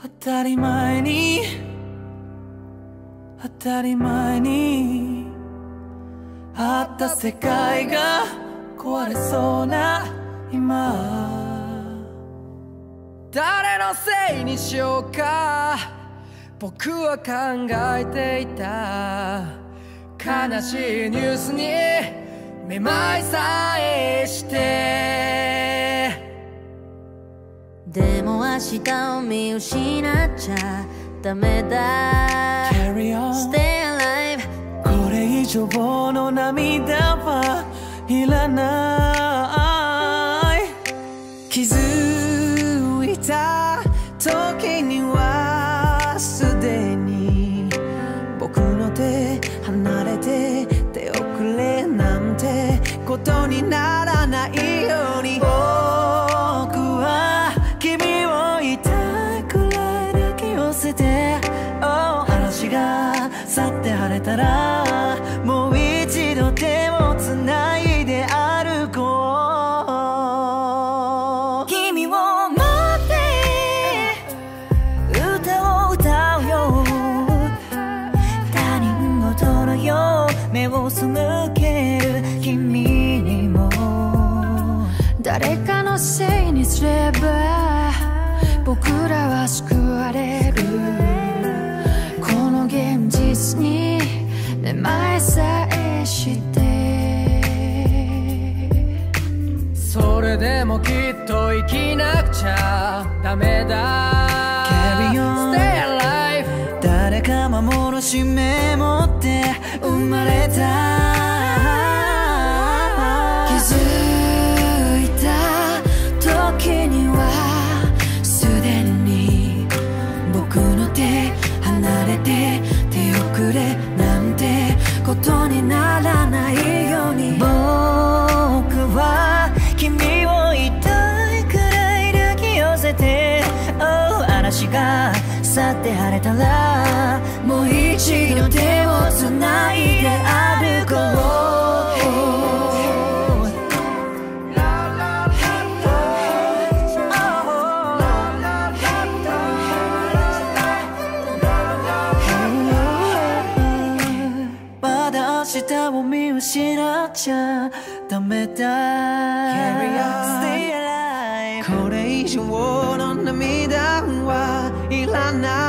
当たり前に当たり前にあった世界が壊れそうな今、誰のせいにしようか僕は考えていた。悲しいニュースにめまいさえして、 でも明日を見失っちゃダメだ。 Carry on Stay alive。 これ以上の涙はいらない。気づいた時にはすでに僕の手離れて手遅れなんてことにならないように、僕は君を痛いくらい抱き寄せて、嵐が去って晴れたらもう一度手をつないで歩こう。君を待って歌を歌うよ、他人事のよう目を背ける君にも、 誰かのせいにすれば僕らは救われる。この現実にめまいさえして、 それでもきっと生きなくちゃダメだ。 Carry on Stay alive。 誰か幻目持って生まれた。気づいた時にはすでに僕の手離れて手遅れなんてことにならないように、僕は君を痛いくらい抱き寄せて、嵐が去って晴れたらもう一度手をつないで歩こう。まだ明日を見失っちゃダメだ。 Carry on Stay alive。 これ以上の涙はいらない。